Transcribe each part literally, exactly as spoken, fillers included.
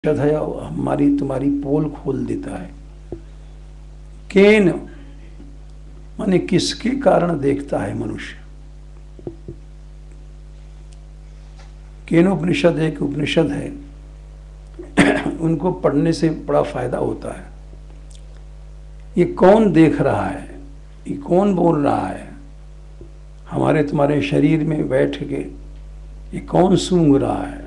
है हमारी तुम्हारी पोल खोल देता है। केन माने किसके कारण देखता है मनुष्य। केन उपनिषद एक उपनिषद है, उनको पढ़ने से बड़ा फायदा होता है। ये कौन देख रहा है, ये कौन बोल रहा है, हमारे तुम्हारे शरीर में बैठ के ये कौन सूंघ रहा है,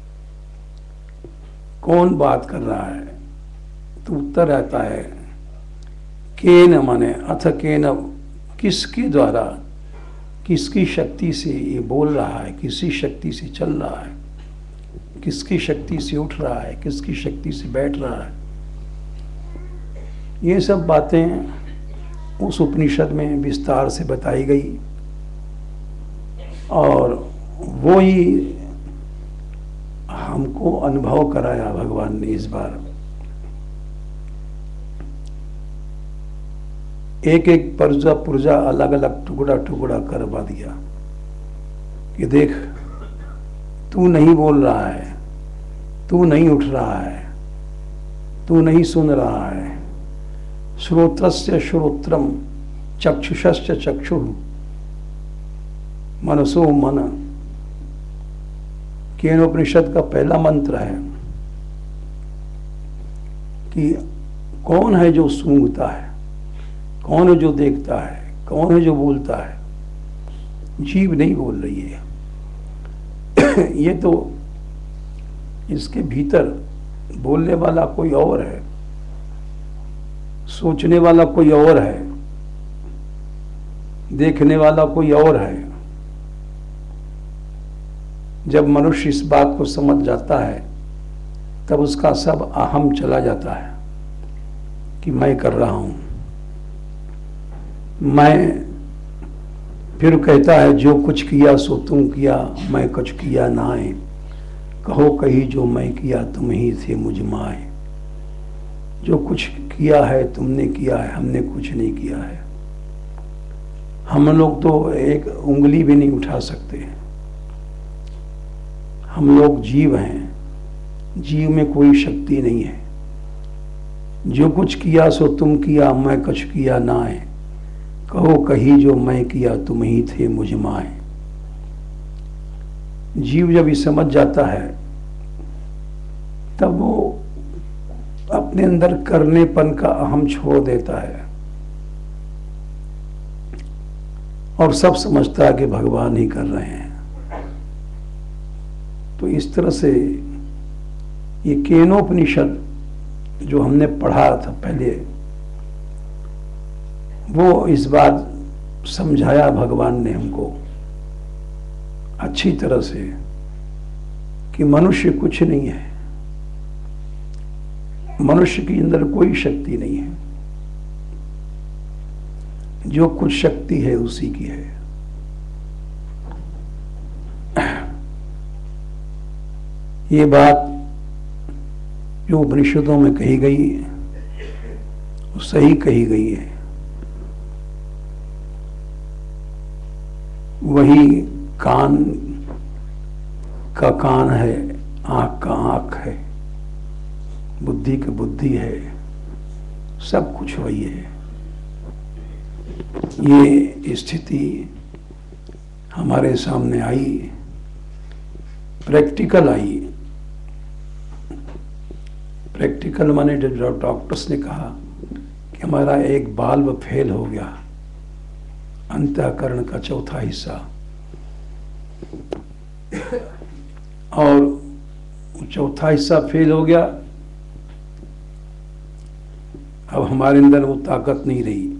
कौन बात कर रहा है। तो उत्तर रहता है केन माने अथ केन, किसके द्वारा, किसकी शक्ति से ये बोल रहा है, किसी शक्ति से चल रहा है, किसकी शक्ति से उठ रहा है, किसकी शक्ति से बैठ रहा है। ये सब बातें उस उपनिषद में विस्तार से बताई गई और वो ही हमको अनुभव कराया भगवान ने। इस बार एक एक पुर्जा पुर्जा अलग अलग टुकड़ा टुकड़ा करवा दिया कि देख तू नहीं बोल रहा है, तू नहीं उठ रहा है, तू नहीं सुन रहा है। श्रोत्रस्य श्रोत्रम चक्षुषश्च चक्षुः मनसो मन, केनोपनिषद का पहला मंत्र है कि कौन है जो सूंघता है, कौन है जो देखता है, कौन है जो बोलता है। जीव नहीं बोल रही है। ये तो इसके भीतर बोलने वाला कोई और है, सोचने वाला कोई और है, देखने वाला कोई और है। जब मनुष्य इस बात को समझ जाता है तब उसका सब अहम चला जाता है कि मैं कर रहा हूं, मैं। फिर कहता है जो कुछ किया सो तुम किया, मैं कुछ किया नाए। कहो कही जो मैं किया तुम ही थे मुझ माए। जो कुछ किया है तुमने किया है, हमने कुछ नहीं किया है। हम लोग तो एक उंगली भी नहीं उठा सकते। हम लोग जीव हैं, जीव में कोई शक्ति नहीं है। जो कुछ किया सो तुम किया, मैं कुछ किया ना है। कहो कही जो मैं किया तुम ही थे मुझ माए। जीव जब ये समझ जाता है तब वो अपने अंदर करनेपन का अहम छोड़ देता है और सब समझता है कि भगवान ही कर रहे हैं। तो इस तरह से ये केनोपनिषद जो हमने पढ़ा था पहले, वो इस बार समझाया भगवान ने हमको अच्छी तरह से कि मनुष्य कुछ नहीं है, मनुष्य के अंदर कोई शक्ति नहीं है। जो कुछ शक्ति है उसी की है। ये बात जो उपनिषदों में कही गई वो सही कही गई है। वही कान का कान है, आंख का आंख है, बुद्धि की बुद्धि है, सब कुछ वही है। ये स्थिति हमारे सामने आई, प्रैक्टिकल आई। प्रैक्टिकल माने जो डॉक्टर्स ने कहा कि हमारा एक बाल्ब फेल हो गया, अंतःकरण का चौथा हिस्सा, और चौथा हिस्सा फेल हो गया। अब हमारे अंदर वो ताकत नहीं रही